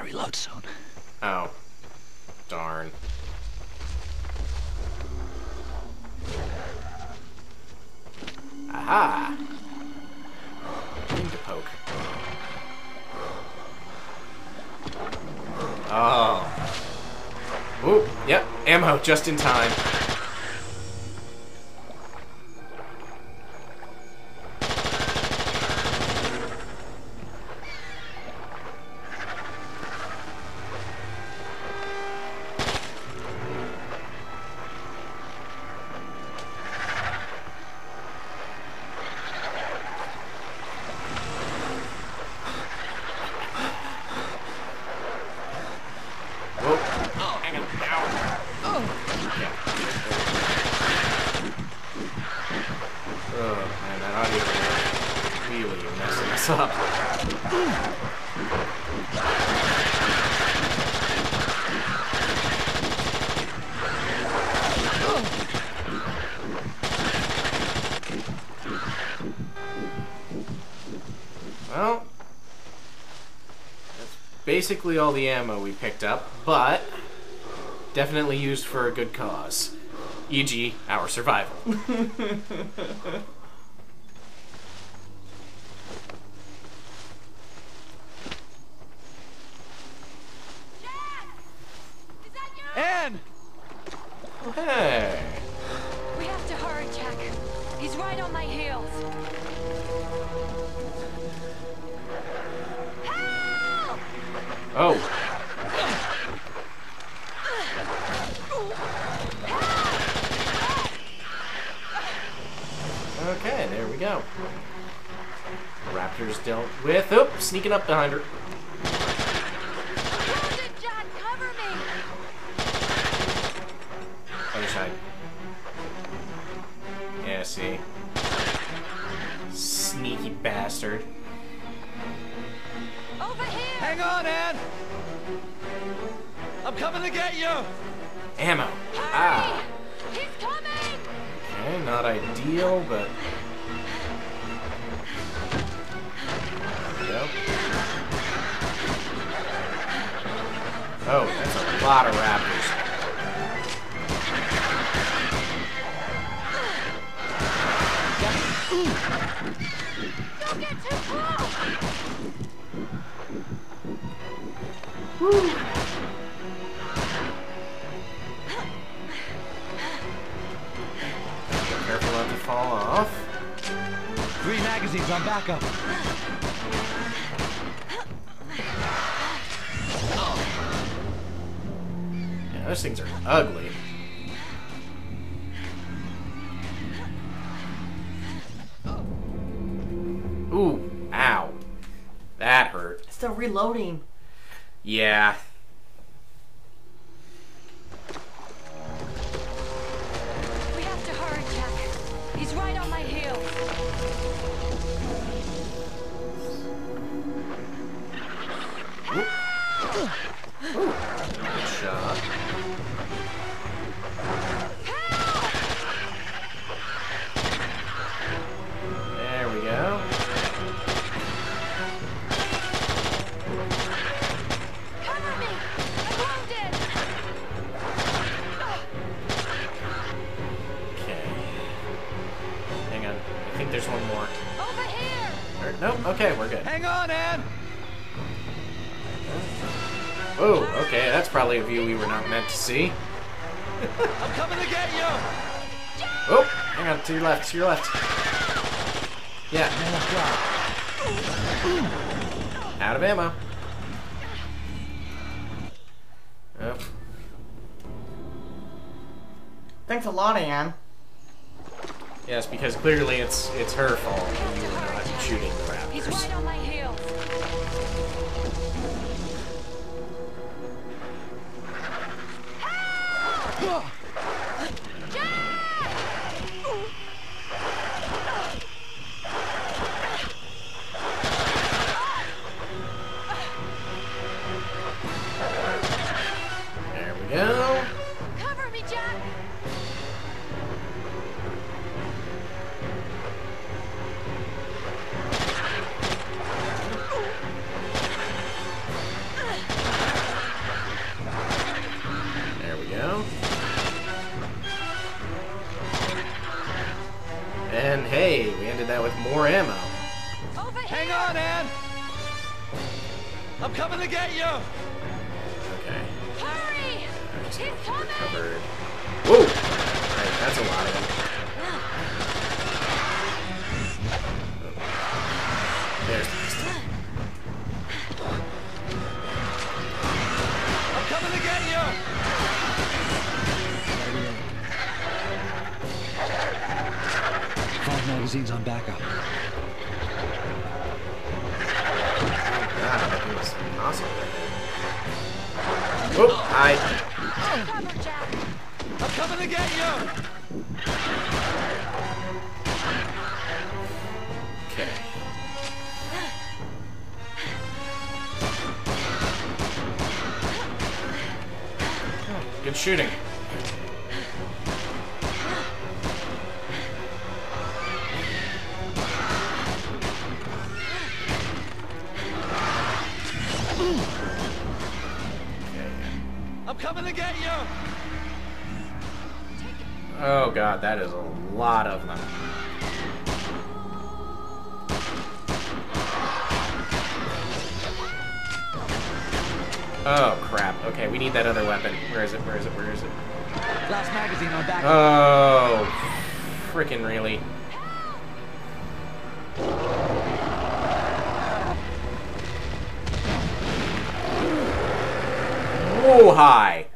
reload soon. Oh. Darn. Aha! Need to poke. Oh. Ooh, yep, ammo just in time. Up. Well, that's basically all the ammo we picked up, but definitely used for a good cause, e.g., our survival. Ann! Hey. We have to hurry, Jack. He's right on my heels. Help! Oh. Okay, there we go. Raptors dealt with. Oh, sneaking up behind her. Wounded, Jack, cover me! Other side. Yeah, see. Sneaky bastard. Over here! Hang on, Ann! I'm coming to get you! Ammo. Hurry! Ah. He's coming! Okay, not ideal, but... There we go. Oh, that's a lot of raptors. Don't get too close! Woo. Careful not to fall off. 3 magazines on backup. Yeah, those things are ugly. Ooh, ow. That hurt. Still reloading. Yeah. We have to hurry, Jack. He's right on my heels. Good shot. There we go. Cover me! I'm wounded! Okay. Hang on. I think there's one more. Over here! Or, nope. Okay, we're good. Hang on, Ann! Oh, okay. That's probably a view we were not meant to see. I'm coming to get you! Oh, hang on. To your left. To your left. Yeah. Out of ammo. Oh. Thanks a lot, Ann. Yes, because clearly it's her fault when you were not shooting the He's raptors. right on my heels. There we go. Cover me, Jack! And hey, we ended that with more ammo. Over Hang here! on, Ann! I'm coming to get you! Okay. Hurry! He's coming! Covered. Whoa! Alright, that's a lot of them. There's the pistol. I'm coming to get you! 5 magazines on backup. God, that thing was awesome. Whoop! Hi. Cover, Jack! I'm coming to get you! Okay. Good shooting. I'm coming to get you! Oh god, that is a lot of them. Oh crap. Okay, we need that other weapon. Where is it? Where is it? Where is it? Last magazine on backup. Oh, freaking really. Whoa, hi.